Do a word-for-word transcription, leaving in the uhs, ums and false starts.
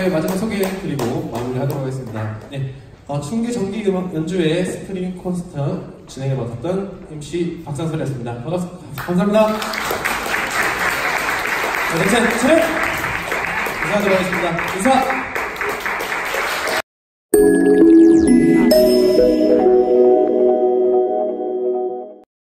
저의 마지막 소개해드리고 마무리하도록 하겠습니다. 네, 어, 충계 정기 음악 연주회 스프링 콘서트 진행해 맡았던 엠씨 박상설이었습니다. 반갑습니다. 감사합니다. 자, 넥센 차렷! 인사하도록 하겠습니다. 인사!